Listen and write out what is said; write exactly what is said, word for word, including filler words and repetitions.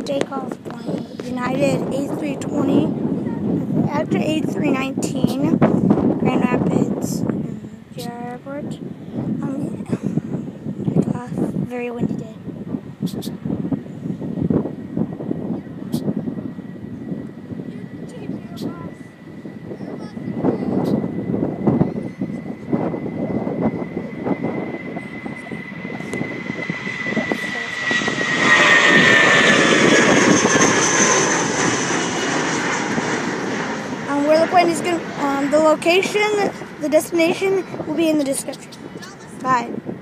takeoff plane. United A three twenty. After A three nineteen, Grand Rapids J R Airport. Um, takeoff, very windy day. Um, where the plane is going, um, the location, the destination will be in the description. Bye.